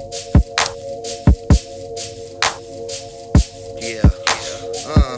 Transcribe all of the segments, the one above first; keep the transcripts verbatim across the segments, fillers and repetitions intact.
Yeah, uh,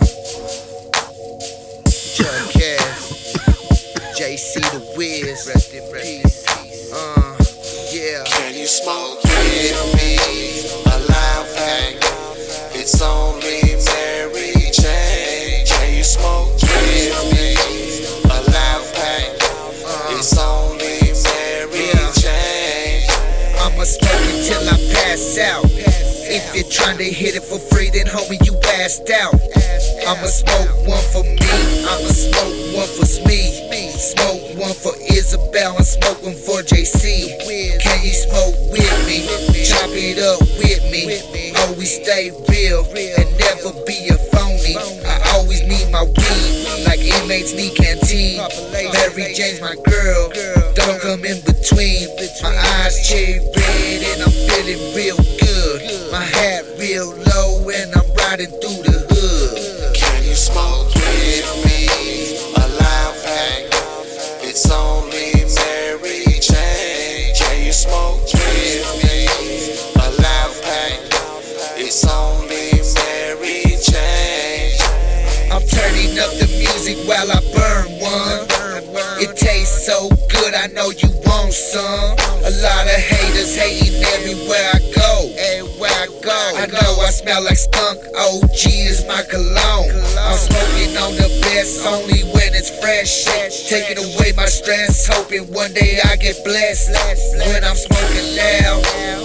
Chuck Cass, J C the Wiz, rest in peace. Uh, yeah. Can you smoke with me? A loud pack. It's only Mary Jane. Can you smoke with me? A loud pack. It's only Mary Jane. I'ma smoke it till I pass out. If you're trying to hit it for free, then homie, you assed out. I'ma smoke one for me, I'ma smoke one for Smee, smoke one for Isabel, and smoke one for J C. Can you smoke with me? Chop it up with me. Always stay real and never be a phony. I always need my weed like inmates need canteen. Mary Jane's my girl, don't come in between. My eyes cherry red and I'm feeling real good. My hat real low and I'm riding through the hood. Can you smoke with me? A loud pack. It's only Mary Jane. Can you smoke with me? A loud pack. It's only Mary Jane. I'm turning up the music while I burn one. It tastes so good, I know you want some. A lot of haters hating everywhere I go. Everywhere I go, I know I smell like skunk. O G is my cologne. I'm smoking on the best, only when it's fresh. Taking away my stress, hoping one day I get blessed. When I'm smoking loud,